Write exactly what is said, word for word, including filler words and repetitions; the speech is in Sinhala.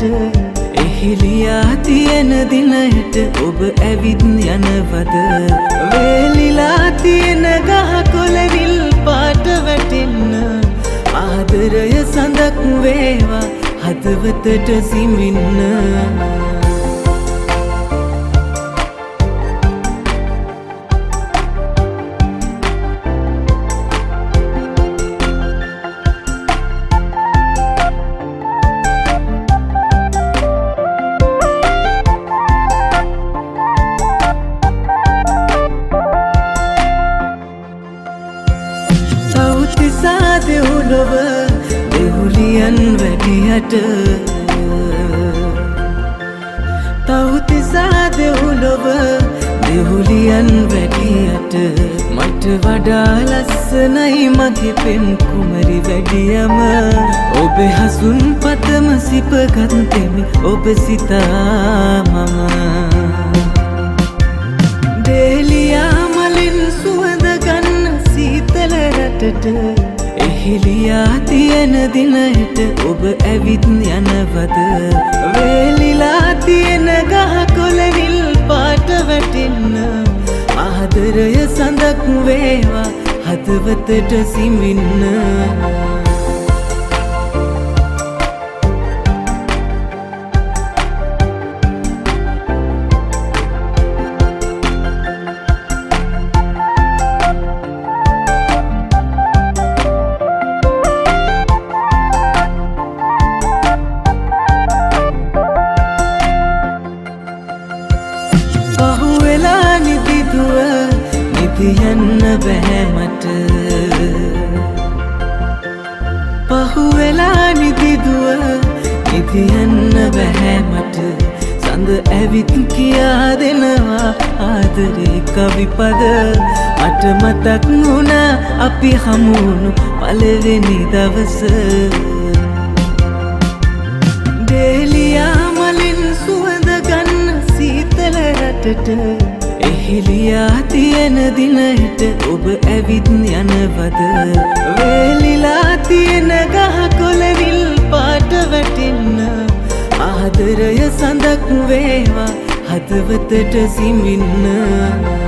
එහිලියා තියෙන දිනයට ඔබ ඇවිත් යනවද වේලිලා තියෙන ගහකොළ විල් පාට වැටෙන්න ආදරය සඳක් වේවා හදවතට සිමින්න දෙහුලියන් වැඩියට තවතිසා දෙවුලොව දෙහුලියන් වැඩියට මට වඩා ලස්සනයි මගේ පෙම් කුමරි වැඩියම ඔබේ හසුන් පතම සිපගන්තෙමි ඔබ සිතා මම දේලියා මලින් සුවඳ ගන්න සීතල රටට එහිලියා තියෙන දිනයට ඔබ ඇවිත් යනවද වේලිලා තියෙන ගහකොළ විල් පාට වැටෙන්න ආදරය සඳක් වේවා හදවතට සිමින්න නිදියන්න බැහැ මට පහුවෙලා නිදිදුව නිදියන්න බැහැ මට සඳ ඇවිත් කියා දෙනවා ආදරේ කවිපද මට මතක් වුණා අපි හමුුණු පළවෙනි දවස දේලියා මලින් සුවඳ ගන්න සීතල රටට එහිලියා තියෙන දිනයට ඔබ ඇවිත් යනවද වේලිලා තියෙන ගහකොළ විල් පාට වැටෙන්න ආදරය සඳක් වේවා හදවතට සිමින්න